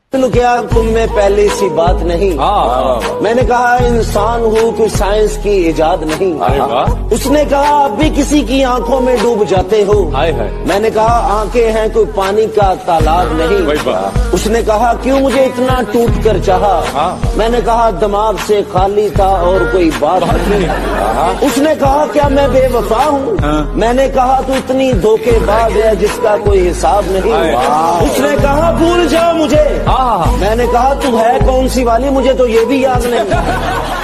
क्या तुम में पहले सी बात नहीं। मैंने कहा इंसान हूँ कोई साइंस की इजाद नहीं। उसने कहा अब भी किसी की आंखों में डूब जाते हो। मैंने कहा आंखें हैं कोई पानी का तालाब नहीं। उसने कहा क्यों मुझे इतना टूट कर चाहा। मैंने कहा दिमाग से खाली था और कोई बात नहीं। उसने कहा क्या मैं बेवफा हूँ। मैंने कहा तू इतनी धोखेबाज है जिसका कोई हिसाब नहीं। उसने कहा भूल जा मुझे। मैंने कहा तू है कौन सी वाली मुझे तो ये भी याद नहीं।